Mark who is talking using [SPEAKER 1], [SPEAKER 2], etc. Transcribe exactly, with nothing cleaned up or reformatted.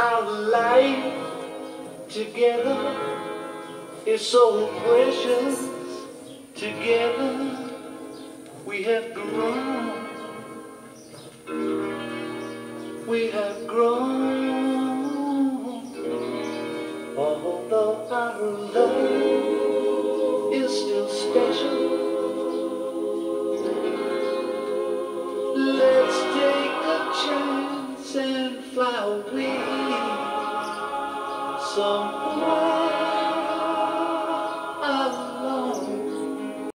[SPEAKER 1] Our life together is so precious. Together we have grown. We have grown. Although our love